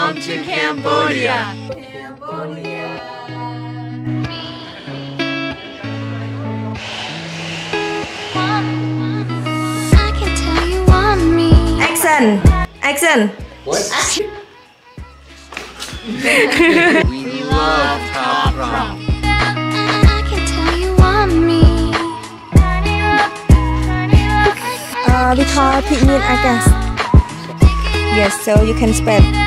Welcome to Cambodia. I can tell you want me. Action! Action! What? We love Prohm. I can tell you want me. We call picnic, I guess. Yes, so you can spend